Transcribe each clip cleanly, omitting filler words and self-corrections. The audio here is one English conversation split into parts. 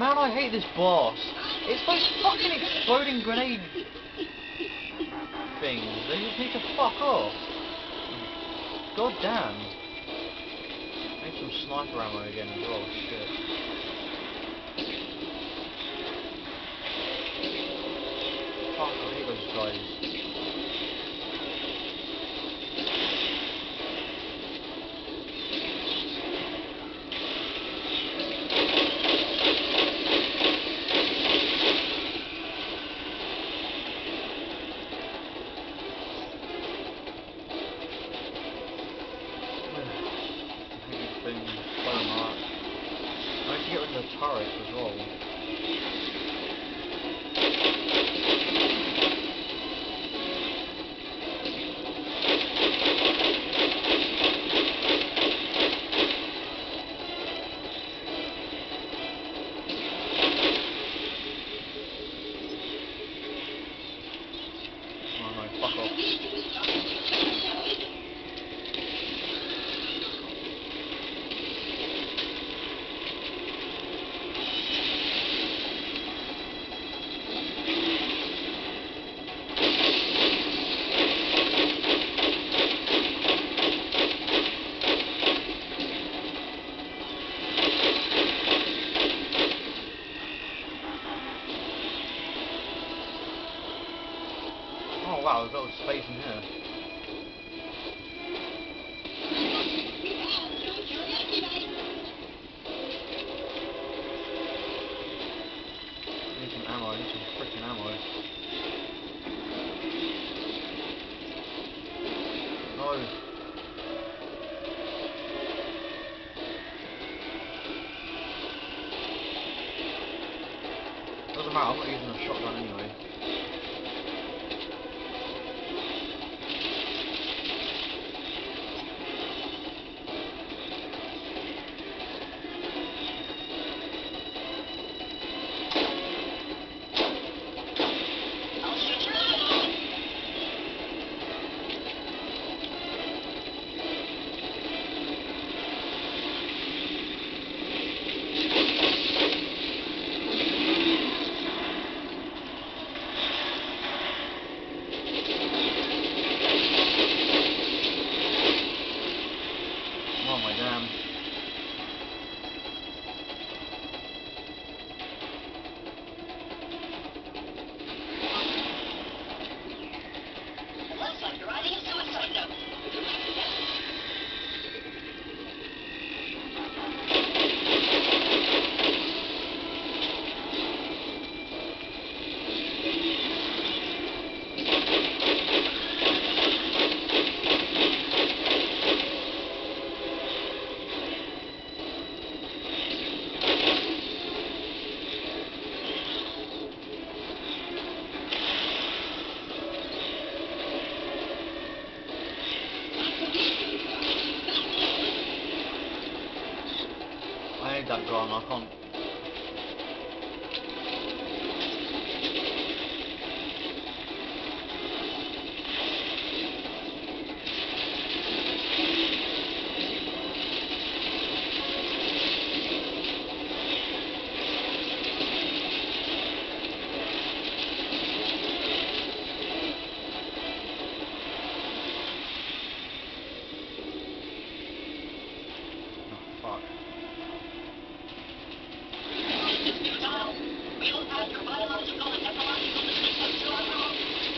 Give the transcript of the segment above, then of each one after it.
Man, I hate this boss. It's those fucking exploding grenade things. They just need to fuck off. God damn. Need some sniper ammo again as well. Shit. Fuck, I hate those guys. I need to get rid of the turrets as well. Oh no, fuck off. Oh wow, there's a lot of space in here. I need some ammo, I need some freaking ammo. No. Doesn't matter, I'm not using a shotgun anyway. Oh my damn. Looks like you're riding a suicide note. I need that gun, I can't. Oh, fuck. We'll add your biological and ecological distinctions to our group.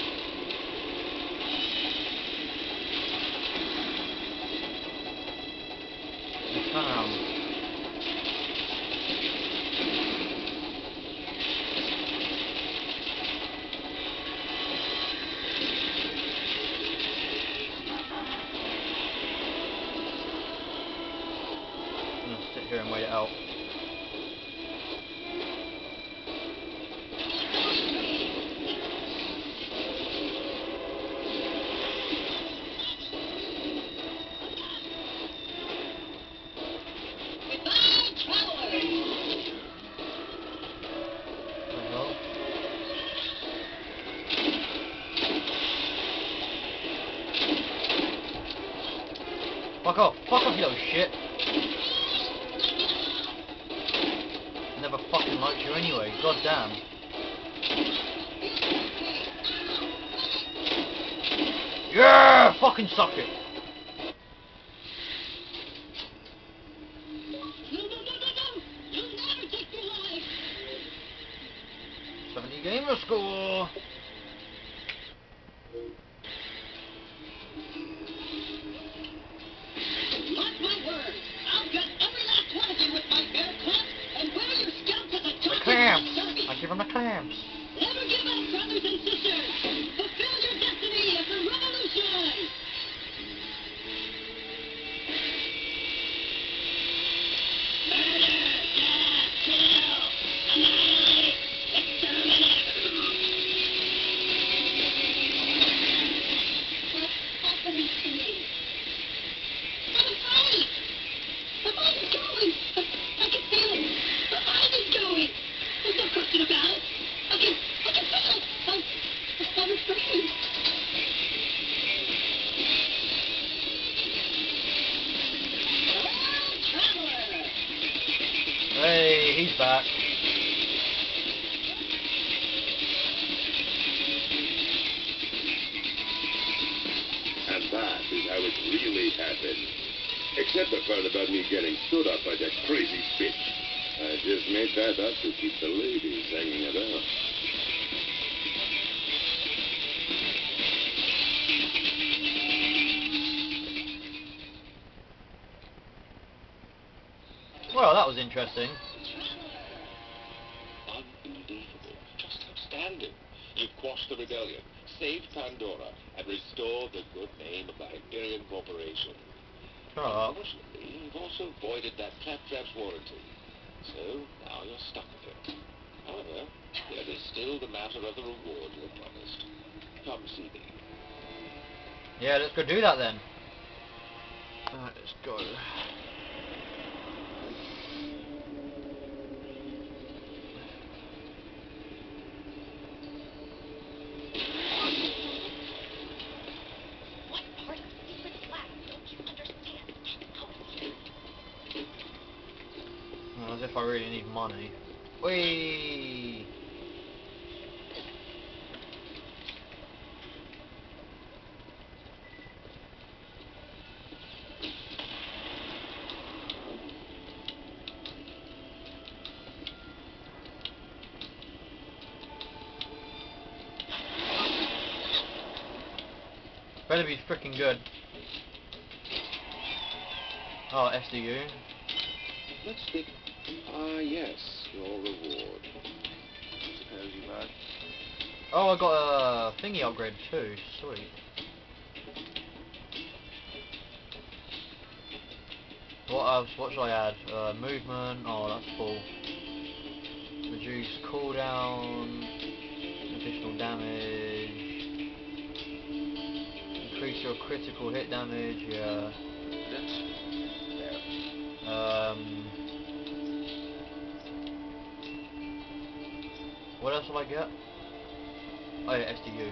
Turn around. I'm gonna sit here and wait it out. Goodbye, travelers. What the hell? Fuck off, you little shit. Never fucking promote you anyway. God damn. Yeah! Fucking suck it. No, no, no, no, no! You'll never take me alive! 70 gamer score. Mark my words, I'll gut every last one of you with my bare claws and wear your scalp as a The token clamps. of service. I give him the clamps. Never give up, brothers and sisters! Fulfill your destiny as a revolution! Murder, death, kill, annihilate, exterminate! What's happening to me? I'm afraid! My mind is going! I can feel it! My mind is going! There's no question about it! I can feel it! I'm afraid! World Traveler! Hey, he's back. And that is how it really happened. Except the part about me getting stood up by that crazy bitch. I just made that up to keep the ladies hanging about. Well, that was interesting. Unbelievable. Just outstanding. You've quashed the rebellion, saved Pandora, and restored the good name of the Hyperion Corporation. Shut up. Unfortunately, you've also voided that claptrap's warranty. So, now you're stuck with him. However, there is still the matter of the reward you were promised. Come see me. Yeah, let's go do that then. Alright, let's go. What part of secret lab don't you understand? How As if I really need money. Whee! Better be freaking good. Oh, SDU. Let's think. Ah, yes, your reward. Suppose you had. Oh, I got a thingy upgrade too. Sweet. What else? What should I add? Movement. Oh, that's full. Reduce cooldown. Additional damage. Increase your critical hit damage. Yeah. That's fair. What else will I get? Oh yeah, SDU.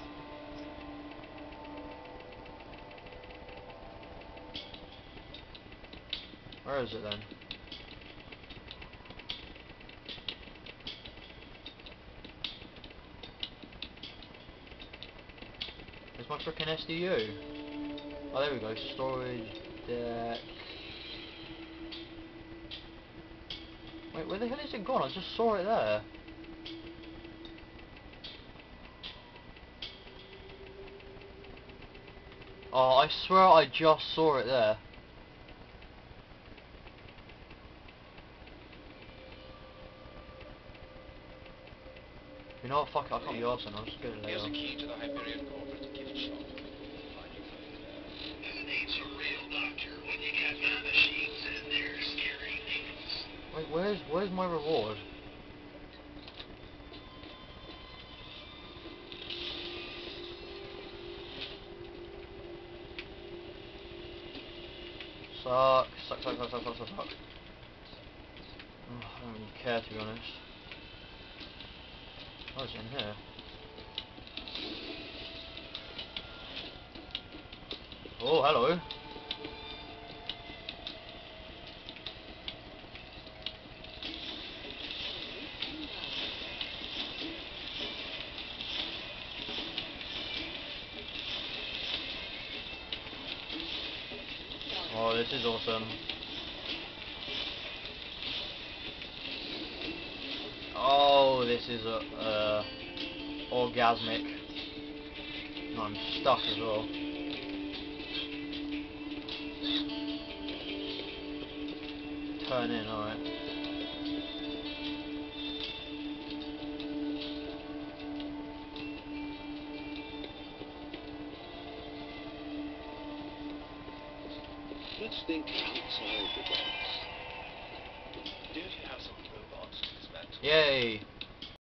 Where is it then? Where's my frickin' SDU? Oh, there we go. Storage deck. Wait, where the hell is it gone? I just saw it there. Oh, I swear I just saw it there. You know what, fuck it, I can't be arsed, I'll just get it Here's later. a key to the Hyperion corporate gift shop. Find your friend there. Who needs a real doctor when you got my machines in there scaring things? Wait, where's my reward? Suck. Oh, I don't really care, to be honest. What's in here? Oh, hello. this is awesome. Oh, this is orgasmic. I'm stuck as well. Turn in, alright. Let's think outside the box. Do you have some blue box to spend? Yay!